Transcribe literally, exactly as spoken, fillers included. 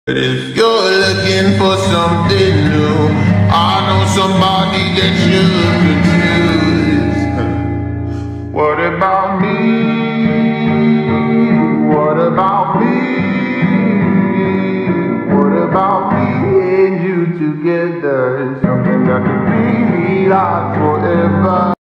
But if you're looking for something new, I know somebody that you could use. What about me? What about me? What about me and you together? Something that could be like forever.